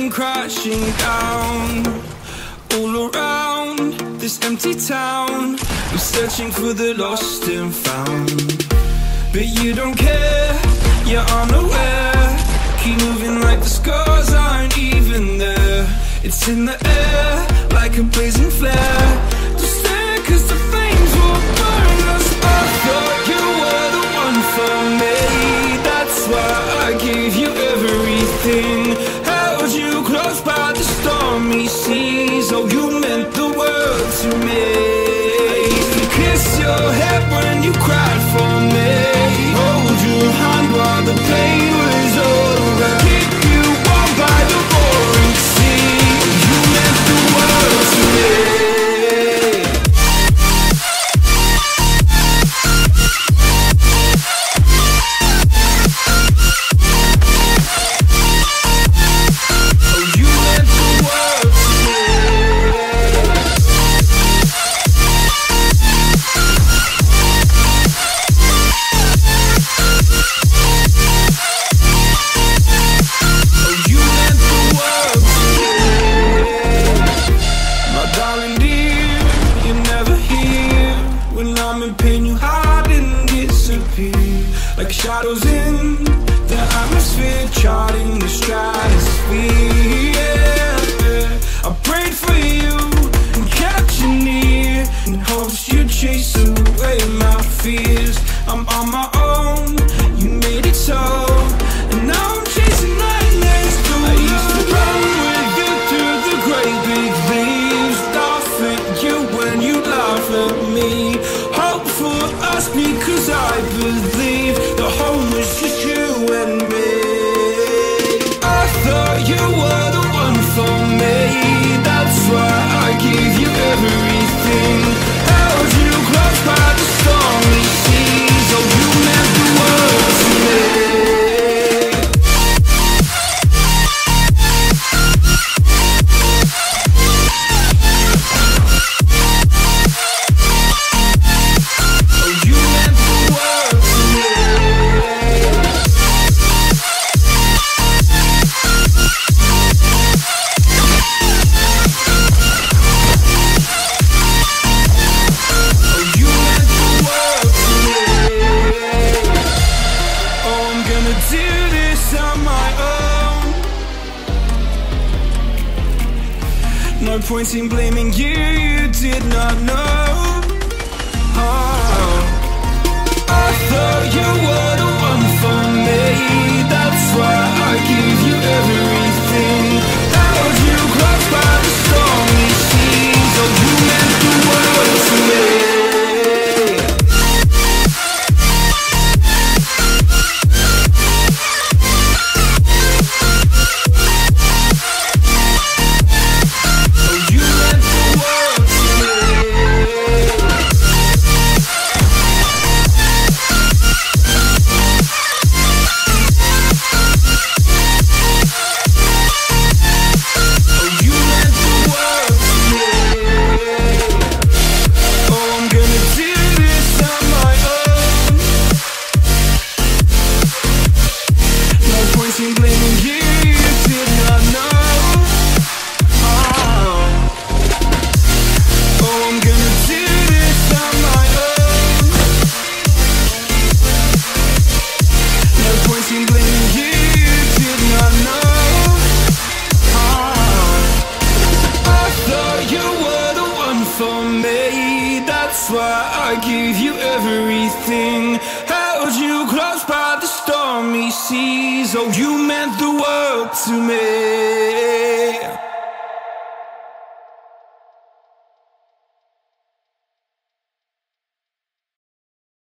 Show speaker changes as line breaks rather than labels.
come crashing down. All around this empty town, I'm searching for the lost and found. But you don't care, you're unaware. Keep moving like the scars aren't even there. It's in the air, like a blazing flare. Just stare, cause the flames will burn us. I thought you were the one for me. That's why I gave you everything. Held you close by the stormy seas. Oh, you meant the world to me. I used to kiss your head when you cried for me. Hold your hand while the pain was over. Keep you warm by the roaring sea. You meant the world to me. Like shadows in the atmosphere, charting the stratosphere. Yeah. I prayed for you and kept you near, in hopes you'd chase away my fears. I'm on my own, you made it so, and now I'm chasing nightmares through. I used to run with you through the great big leaves, laugh at you when you laugh at me. Hope for us because I believe the home was just you and me. I thought you were the one for me. That's why I gave you everything. Held you close by the stormy seas. Oh, you meant the world to me. No point in blaming you, you did not know. Oh, I thought you were the one for me. That's why I gave you everything. Held you close by the stormy seas. Oh, you meant the world to me. That's why I gave you everything. Held you close by the stormy seas. Oh, you meant the world to me.